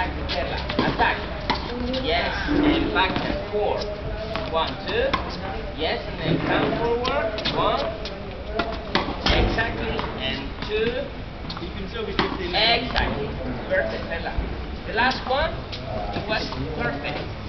Exactly, Perla. Attack. Yes, and back and forth. 1, 2. Yes, and then come forward. 1. Exactly, and 2. You can still be 15 minutes. Exactly. Perfect, Perla. The last one, it was perfect.